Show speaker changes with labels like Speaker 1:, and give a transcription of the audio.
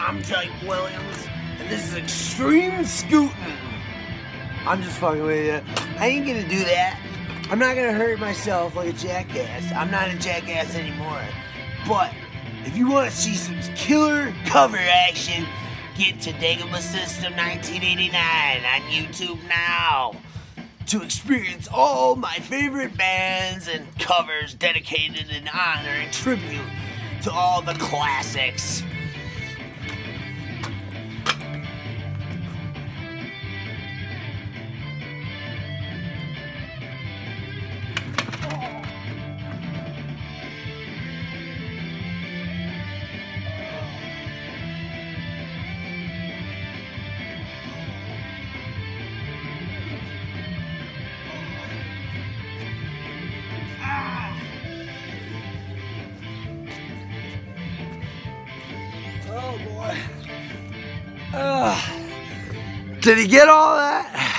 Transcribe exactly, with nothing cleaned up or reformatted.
Speaker 1: I'm Jake Williams, and this is Extreme Scootin. I'm just fucking with you. I ain't gonna do that. I'm not gonna hurt myself like a jackass. I'm not a jackass anymore. But if you want to see some killer cover action, get to Dagobah System nineteen eighty-nine on YouTube now to experience all my favorite bands and covers dedicated in honor and tribute to all the classics. Oh boy. Uh, did he get all that?